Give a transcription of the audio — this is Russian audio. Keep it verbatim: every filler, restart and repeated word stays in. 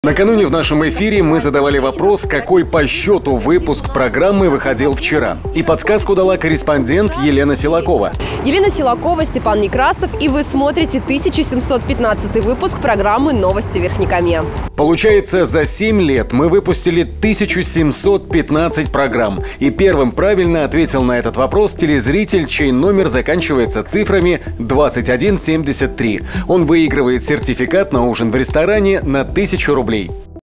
Накануне в нашем эфире мы задавали вопрос, какой по счету выпуск программы выходил вчера. И подсказку дала корреспондент Елена Силакова. Елена Силакова, Степан Некрасов, и вы смотрите тысяча семьсот пятнадцатый выпуск программы «Новости Верхнекамья». Получается, за семь лет мы выпустили тысячу семьсот пятнадцать программ. И первым правильно ответил на этот вопрос телезритель, чей номер заканчивается цифрами двадцать один семьдесят три. Он выигрывает сертификат на ужин в ресторане на тысячу рублей.